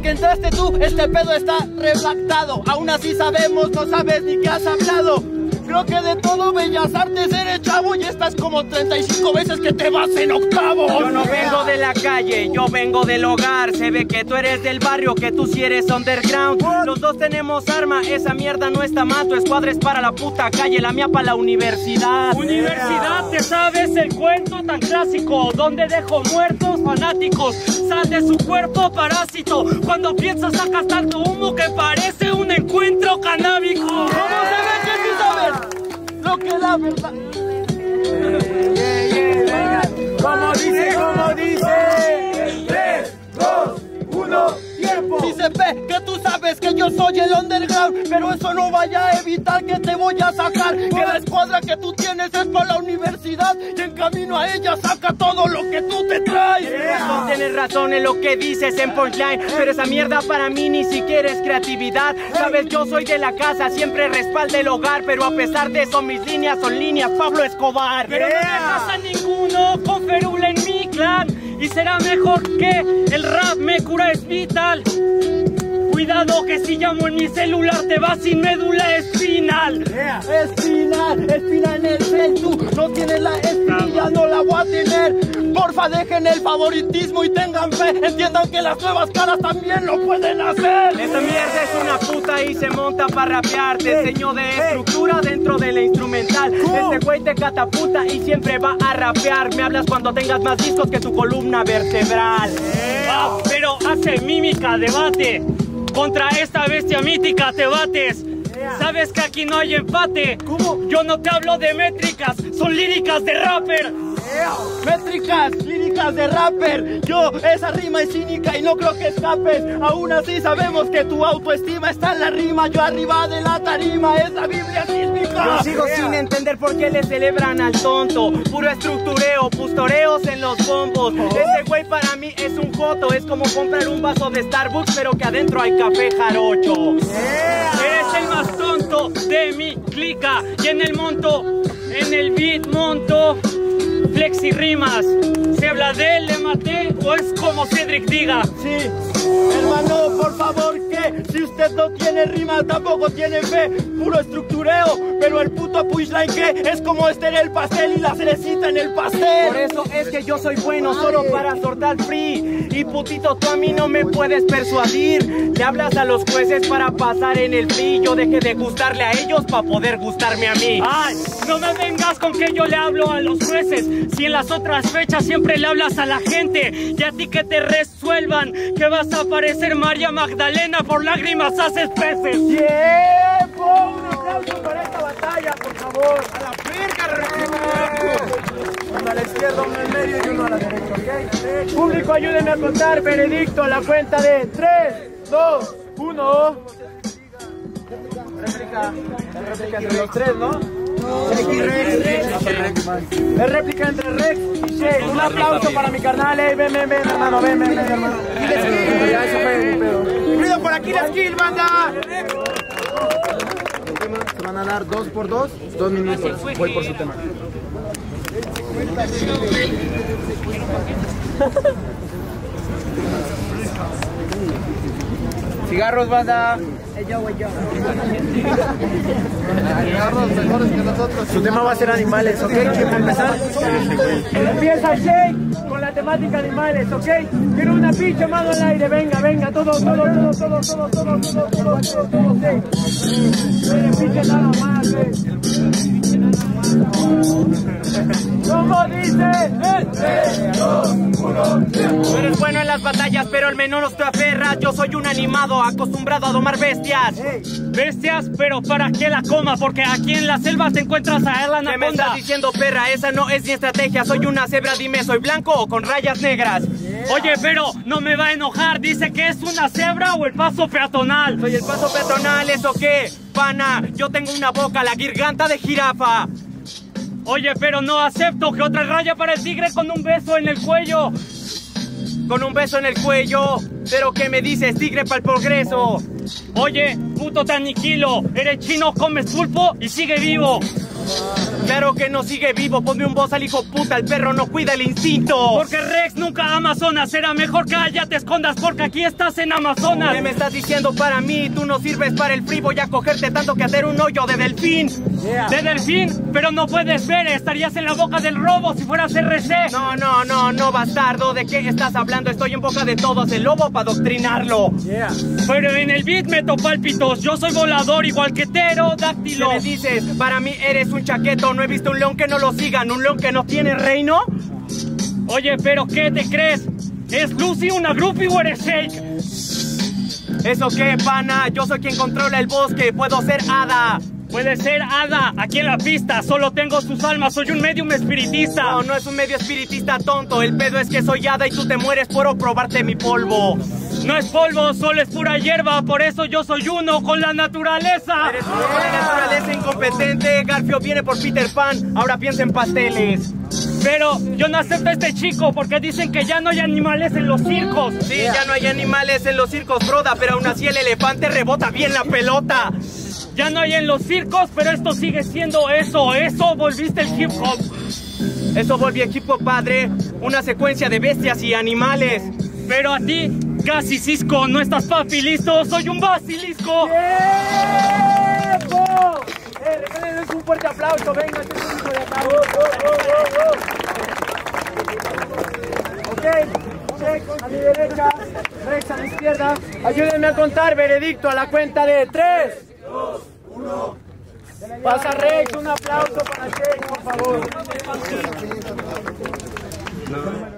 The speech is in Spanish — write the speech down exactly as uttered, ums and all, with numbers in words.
que entraste tú, este pedo está redactado. Aún así sabemos, no sabes ni qué has hablado. Creo que de todo Bellas Artes eres chavo y estás como treinta y cinco veces que te vas en octavo. Yo no vengo de la calle, yo vengo del hogar. Se ve que tú eres del barrio, que tú sí eres underground. Los dos tenemos arma, esa mierda no está mal. Tu escuadra es para la puta calle, la mía para la universidad. Universidad, ¿te sabes el cuento tan clásico? Donde dejo muertos fanáticos. Sal de su cuerpo parásito. Cuando piensas sacas tanto humo que parece un encuentro canábico. ¿Cómo se ve que sí sabes lo que la verdad? Yeah, yeah, venga. Como dice, como dice. tres, dos, uno, tiempo. Dice P que tú sabes que yo soy el underground, pero eso no vaya a evitar que te voy a sacar. Que la escuadra que tú tienes es para la universidad y en camino a ella saca todo lo que tú te traes. Yeah. No tienes razón en lo que dices en punchline, pero esa mierda para mí ni siquiera es creatividad. Sabes, yo soy de la casa, siempre respaldo el hogar, pero a pesar de eso mis líneas son líneas Pablo Escobar. Pero no dejas a ninguno con férula en mi clan, y será mejor que el rap me cura es vital. Cuidado que si llamo en mi celular te vas sin médula espinal. Yeah. Espinal, espina en el cel, tú no tienes la espinilla, no la voy a tener. Porfa dejen el favoritismo y tengan fe, entiendan que las nuevas caras también lo pueden hacer. Esta mierda es una puta y se monta para rapear. Te enseño de estructura dentro de la instrumental. Este güey te catapulta y siempre va a rapear. Me hablas cuando tengas más discos que tu columna vertebral. Ah, pero hace mímica, debate. Contra esta bestia mítica te bates. Sabes que aquí no hay empate. ¿Cómo? Yo no te hablo de métricas, son líricas de rapper. Métricas, líricas de rapper. Yo, esa rima es cínica y no creo que escapes. Aún así sabemos que tu autoestima está en la rima. Yo arriba de la tarima, esa Biblia sísmica. Yo sigo Yeah. sin entender por qué le celebran al tonto. Puro estructureo, pustoreos en los bombos. Oh. Ese güey para mí es un joto. Es como comprar un vaso de Starbucks pero que adentro hay café jarocho. Yeah. Eres el más tonto de mi clica. Y en el monto, en el beat monto flex y rimas. ¿Se habla de él, le maté o es como Cedric diga? Sí, hermano, por favor, que si usted no tiene rima, tampoco tiene fe. Puro estructureo, pero el puto punchline que es como este en el pastel y la cerecita en el pastel. Por eso es que yo soy bueno solo para sortar free. Y putito, tú a mí no me puedes persuadir. Le hablas a los jueces para pasar en el free. Yo dejé de gustarle a ellos para poder gustarme a mí. Ay, no me vengas con que yo le hablo a los jueces. Si en las otras fechas siempre le hablas a la gente. Y a ti que te resuelvan que vas a parecer María Magdalena, por lágrimas haces peces. ¡Tiempo! Un aplauso por esta batalla, por favor. A la verga, uno a la izquierda, uno en medio y uno a la derecha, ¿ok? Público, ayúdenme a contar veredicto a la cuenta de tres, dos, uno. Réplica, réplica entre los tres, ¿no? Es réplica entre Rex y Shea. Un aplauso para mi carnal, eh. Ven, ven, ven, hermano, ven, ven, ven, hermano. Ya eso fue un pedo. Ruido por aquí la skill, banda. Se van a dar dos por dos, dos minutos. Voy por su tema. Cigarros, banda. Cigarros mejores que nosotros. Su tema va a ser animales, ¿ok? ¿Quién va a empezar? Empieza Shea con la temática animales, ¿ok? Quiero una pinche mano al aire, venga, venga, todo, todo, todo, todo, todo, todo, todo, todo, todo, todo, todo, Shea. Pinche nada más, eh. ¿Cómo dice? tres, dos, uno, Tú eres bueno en las batallas, pero al menos te aferras. Yo soy un animado acostumbrado a domar bestias. Bestias, pero para que la coma, porque aquí en la selva te encuentras a la ¿Qué me estás anaconda. diciendo, perra? Esa no es mi estrategia. Soy una cebra, dime, ¿soy blanco o con rayas negras? Oye, pero no me va a enojar. Dice que es una cebra o el paso peatonal. Soy el paso peatonal, ¿eso qué? Pana, yo tengo una boca, la garganta de jirafa. Oye, pero no acepto que otra raya para el tigre con un beso en el cuello. Con un beso en el cuello. Pero ¿qué me dices, tigre para el progreso? Oye, puto te aniquilo. Eres chino, comes pulpo y sigue vivo. Claro que no sigue vivo, ponme un voz al hijo puta, el perro no cuida el instinto. Porque Rex nunca Amazonas, será mejor que allá te escondas porque aquí estás en Amazonas. ¿Qué me estás diciendo para mí? Tú no sirves para el free, voy a cogerte tanto que hacer un hoyo de delfín. Yeah. De delfín, pero no puedes ver, estarías en la boca del robo si fueras R C. No, no, no, no, bastardo, ¿de qué estás hablando? Estoy en boca de todos, el lobo para adoctrinarlo. Yeah. Pero en el beat meto pálpitos, yo soy volador igual que pterodáctilo. ¿Qué me dices? Para mí eres un chaqueto, no he visto un león que no lo sigan, un león que no tiene reino. Oye, pero ¿qué te crees? ¿Es Lucy una groupie o eres Shake? ¿Eso qué, pana? Yo soy quien controla el bosque, puedo ser hada. Puede ser hada, aquí en la pista, solo tengo sus almas, soy un medium espiritista. No, no es un medio espiritista tonto, el pedo es que soy hada y tú te mueres por probarte mi polvo. No es polvo, solo es pura hierba, por eso yo soy uno con la naturaleza. Eres uno con la naturaleza incompetente, Garfio viene por Peter Pan, ahora piensa en pasteles. Pero yo no acepto a este chico porque dicen que ya no hay animales en los circos. Sí, ya no hay animales en los circos, broda, pero aún así el elefante rebota bien la pelota. Ya no hay en los circos, pero esto sigue siendo eso, eso volviste el hip hop. Eso volví el hip hop, padre, una secuencia de bestias y animales. Pero a ti, casi cisco, no estás papi, listo, soy un basilisco. ¡Tiempo! Eh, regálenos un fuerte aplauso, venga, este es un hijo de aplauso. Ok, check a mi derecha, Rex a mi izquierda. Ayúdenme a contar, veredicto, a la cuenta de tres. dos, uno. Pasa Rex, un aplauso para Shake, por favor.